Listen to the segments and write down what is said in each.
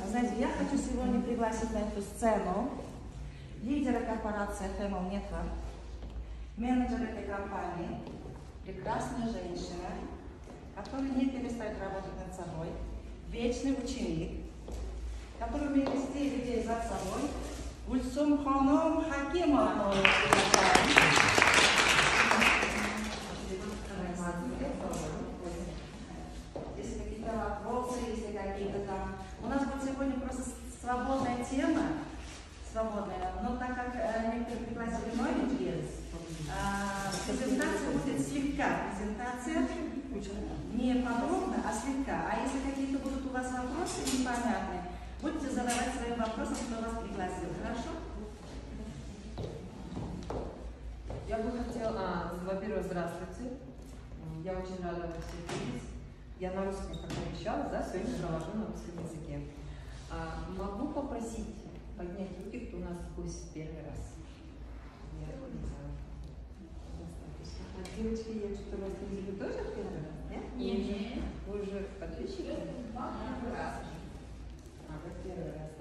Знаете, я хочу сегодня пригласить на эту сцену лидера корпорации Family Network, менеджер этой компании, прекрасная женщина, которая не перестает работать над собой, вечный ученик, который умеет вести людей за собой, Гульсум Ханом Хакимова. Если какие-то вопросы, если какие-то там... У нас будет сегодня просто свободная тема, свободная, но так как некоторые пригласили новенькие, презентация будет слегка, презентация не подробно, а слегка. А если какие-то будут у вас вопросы непонятные, будете задавать свои вопросы, кто вас пригласил, хорошо? Я бы хотела, во-первых, здравствуйте. Я очень рада вас всех видеть. Я на русском, как обещала, да, сегодня провожу на русском языке. Могу попросить поднять руки, кто у нас гость первый раз? Я не знаю. Достаточно. Девочки, я что-то вас не вижу тоже первый раз, нет? Нет. Вы уже подписчики? Первый раз. Вы первый раз,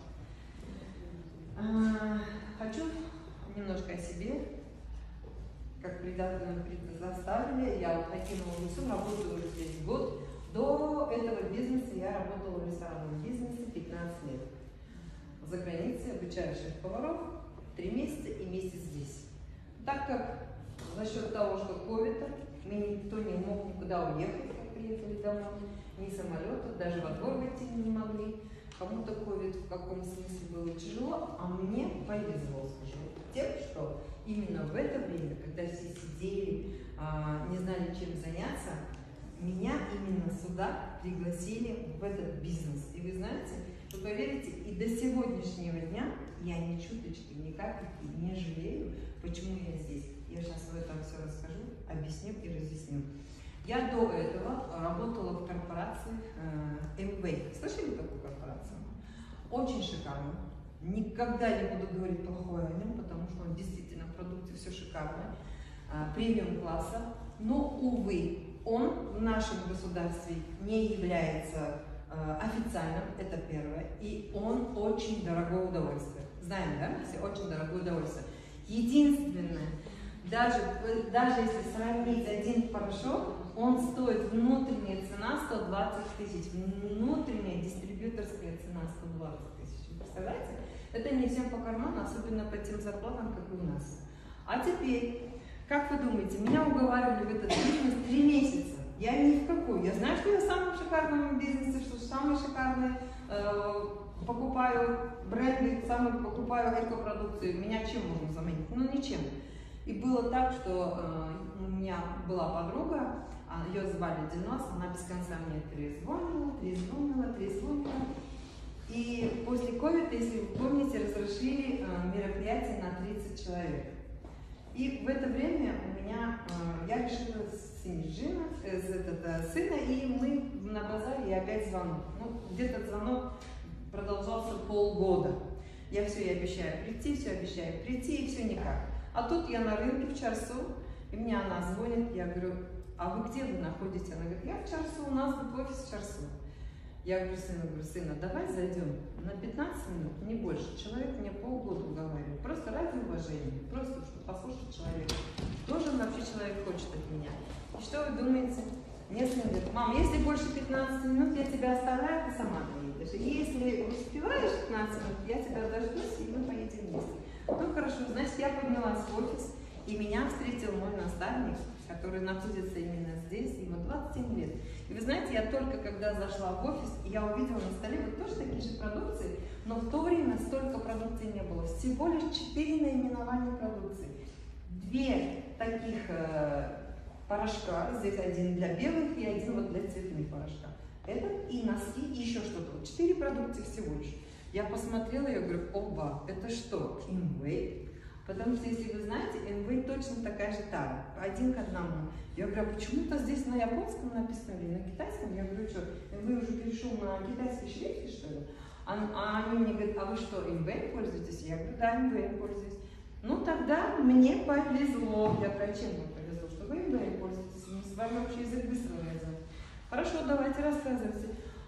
да? Хочу немножко о себе. Как предоставили, я вот Хакимова Гульсум, работаю уже здесь год. До этого бизнеса я работала в ресторанном бизнесе 15 лет. За границей обучаю шеф-поваров 3 месяца и месяц здесь. Так как за счет того, что ковида, мы никто не мог никуда уехать, как приехали домой, ни самолетов, даже во двор выйти не могли. Кому-то ковид в каком смысле было тяжело, а мне повезло, скажу, тем, что именно в это время, когда все сидели, не знали, чем заняться, меня именно сюда пригласили в этот бизнес. И вы знаете, вы поверите, и до сегодняшнего дня я ни чуточки, ни капельки не жалею, почему я здесь. Я сейчас в этом все расскажу, объясню и разъясню. Я до этого работала в корпорации Amway. Слышали такую корпорацию? Очень шикарно. Никогда не буду говорить плохое о нем, потому что он действительно в продукте все шикарное, премиум класса. Но, увы, он в нашем государстве не является официальным, это первое. И он очень дорогое удовольствие. Знаем, да? Все очень дорогое удовольствие. Единственное, даже если сравнить один порошок, он стоит, внутренняя цена 120 тысяч, внутренняя дистрибьюторская цена 120 тысяч. Вы представляете? Это не всем по карману, особенно по тем зарплатам, как и у нас. А теперь, как вы думаете, меня уговаривали в этот бизнес 3 месяца. Я ни в какой. Я знаю, что я в самом шикарном бизнесе, что самый шикарный, покупаю бренды, покупаю экопродукцию. Меня чем можно заменить? Ну, ничем. И было так, что у меня была подруга, ее звали Динос, она без конца мне трезвонила. И после ковида, если вы помните, разрешили мероприятие на 30 человек. И в это время я решила сменить сына, и мы на базаре, и опять звонок. Ну, где-то звонок продолжался полгода. Я все обещаю прийти, и все никак. А тут я на рынке в Чарсу, и мне она звонит, я говорю, а вы где вы находитесь? Она говорит, я в Чарсу, у нас тут офис в Чарсу. Я говорю, сына, давай зайдем на 15 минут, не больше. Человек мне полгода уговаривает, просто ради уважения, просто чтобы послушать человека. Тоже вообще человек хочет от меня. И что вы думаете? Мне сын говорит, мам, если больше 15 минут, я тебя оставляю, ты сама поедешь. И если успеваешь 15 минут, я тебя дождусь, и мы поедем вместе. Ну хорошо, значит, я поднялась в офис, и меня встретил мой наставник, который находится именно здесь, ему 27 лет. И вы знаете, я только когда зашла в офис, я увидела на столе вот тоже такие же продукции, но в то время столько продукции не было. Всего лишь 4 наименования продукции. 2 таких порошка, здесь один для белых и один вот для цветных порошка. Это и носки, и еще что-то. 4 продукции всего лишь. Я посмотрела, я говорю, оба, это что, Amway? Потому что, если вы знаете, Amway точно такая же тара, 1 к 1. Я говорю, а почему-то здесь на японском написано или на китайском? Я говорю, что, Amway уже перешел на китайский шрифт, что ли? А они мне говорят, а вы что, Amway пользуетесь? Я говорю, да, Amway пользуюсь. Ну, тогда мне повезло. Я говорю, чем мне повезло? Что вы Amway пользуетесь? Мы с вами вообще язык быстро найдем. Хорошо, давайте рассказывайте.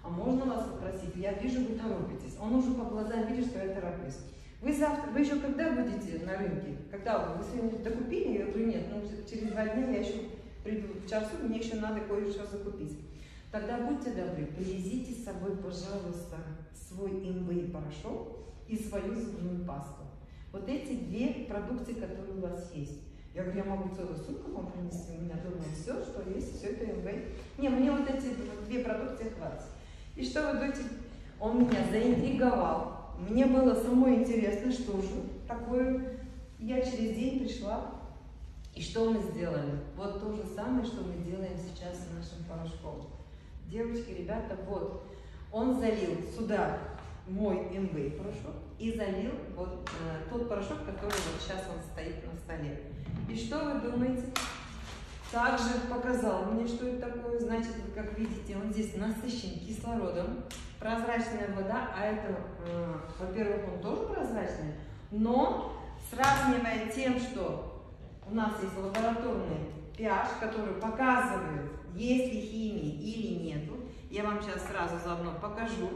а можно вас попросить? Я вижу, вы торопитесь. Он уже по глазам видит, что я тороплюсь. Вы еще когда будете на рынке? Когда вы сегодня докупили? Я говорю, нет, ну через 2 дня я еще приду в часу, мне еще надо кое-что закупить. Тогда будьте добры, привезите с собой, пожалуйста, свой МВ порошок и свою зубную пасту. Вот эти 2 продукции, которые у вас есть. Я говорю, я могу целую сумку вам принести, у меня дома все, что есть, все это МВ. Не, мне вот эти 2 продукции хватит. И что вы думаете? Он меня заинтриговал. Мне было самой интересно, что же такое. Я через день пришла. И что мы сделали? Вот то же самое, что мы делаем сейчас с нашим порошком. Девочки, ребята, вот, он залил сюда мой МВ порошок и залил вот тот порошок, который вот сейчас он стоит на столе. И что вы думаете? Также показал мне, что это такое. Значит, как видите, он здесь насыщен кислородом, прозрачная вода, а это, во-первых, он тоже прозрачный, но сравнивая тем, что у нас есть лабораторный pH, который показывает, есть ли химии или нету. Я вам сейчас сразу заодно покажу.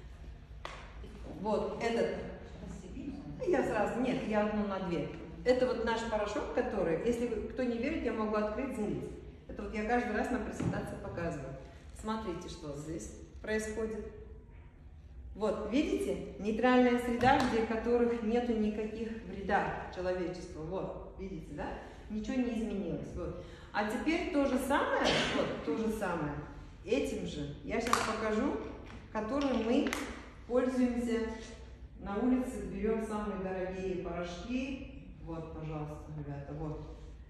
Вот этот. Я сразу, нет, я одну на 2. Это вот наш порошок, который, если кто не верит, я могу открыть, залить. Это вот я каждый раз на презентации показываю. Смотрите, что здесь происходит. Вот, видите? Нейтральная среда, где которых нету никаких вреда человечеству. Вот, видите, да? Ничего не изменилось. Вот. А теперь то же самое, вот, то же самое, этим же я сейчас покажу, которым мы пользуемся на улице, берем самые дорогие порошки. Вот, пожалуйста, ребята, вот.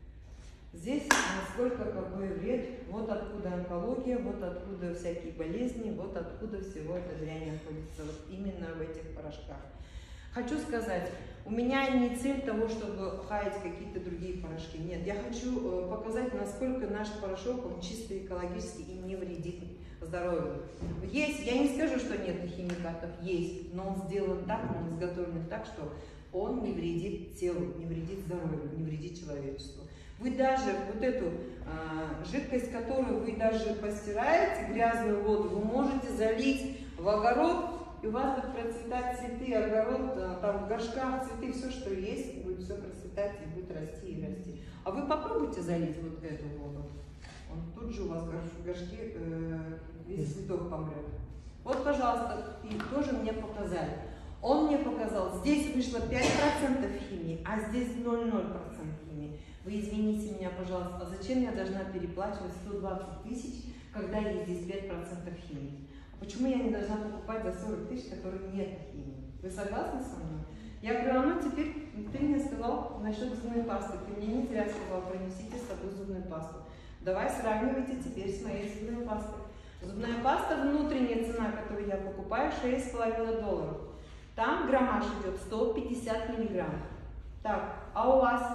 Здесь насколько какой вред, вот откуда онкология, вот откуда всякие болезни, вот откуда всего эта дрянь находится, вот именно в этих порошках. Хочу сказать, у меня не цель того, чтобы хаять какие-то другие порошки. Нет, я хочу показать, насколько наш порошок, он чисто экологический и не вредит здоровью. Есть, я не скажу, что нет химикатов, есть, но он сделан так, он изготовлен так, что он не вредит телу, не вредит здоровью, не вредит человечеству. Вы даже вот эту жидкость, которую вы даже постираете, грязную воду, вы можете залить в огород, и у вас будет процветать цветы, огород, там в горшках цветы, все, что есть, будет все процветать и будет расти и расти. А вы попробуйте залить вот эту воду, он тут же у вас в горшке весь цветок помрет. Вот, пожалуйста, и тоже мне показали. Он мне показал, здесь вышло 5% химии, а здесь 0,0% химии. Вы извините меня, пожалуйста, а зачем я должна переплачивать 120 тысяч, когда есть здесь 5% химии? Почему я не должна покупать за 40 тысяч, которых нет химии? Вы согласны со мной? Я говорю, а ну теперь ты мне сказал насчет зубной пасты. Ты мне не зря сказал, принесите с собой зубную пасту. Давай сравнивайте теперь с моей зубной пастой. Зубная паста, внутренняя цена, которую я покупаю, $6,5. Там граммаж идет 150 миллиграмм. Так, а у вас?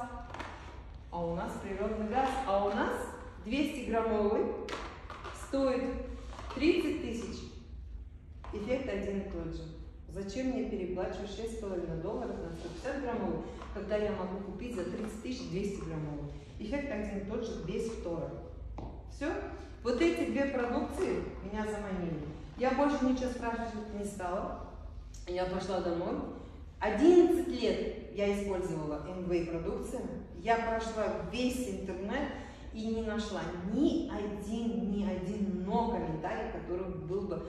А у нас природный газ. А у нас 200-граммовый стоит 30 тысяч. Эффект один и тот же. Зачем мне переплачивать $6,5 на 150 граммовый, когда я могу купить за 30 тысяч 200 граммовый? Эффект один и тот же, без втора. Все? Вот эти 2 продукции меня заманили. Я больше ничего спрашивать не стала. Я пошла домой. 11 лет я использовала МВ продукцию. Я прошла весь интернет и не нашла ни один но комментарий, который был бы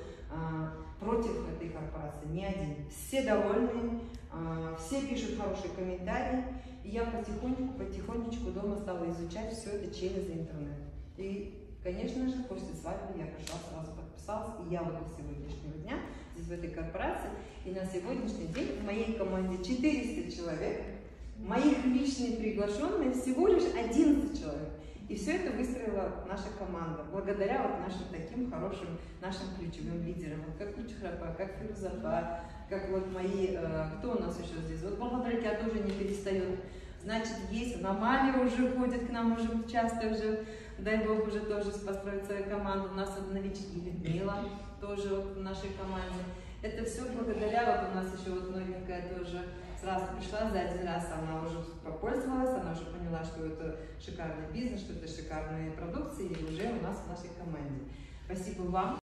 против этой корпорации. Ни один. Все довольны, все пишут хорошие комментарии. И я потихонечку дома стала изучать все это через интернет. И, конечно же, после свадьбы я пришла, сразу подписалась. И я вот до сегодняшнего дня здесь в этой корпорации. И на сегодняшний день в моей команде 400 человек. Моих личных приглашенных всего лишь 11 человек. И все это выстроила наша команда, благодаря вот нашим таким хорошим, нашим ключевым лидерам, вот как Кучхрапа, как Фирузафа, как вот мои, кто у нас еще здесь, вот благодаря тоже не перестает. Значит, есть, Намали уже ходит к нам уже часто, уже, дай бог, уже тоже построить свою команду. У нас вот новички, Людмила тоже вот в нашей команде. Это все благодаря, вот у нас еще вот новенькая тоже сразу пришла за один раз, она уже попользовалась, она уже поняла, что это шикарный бизнес, что это шикарные продукции, и уже у нас в нашей команде. Спасибо вам.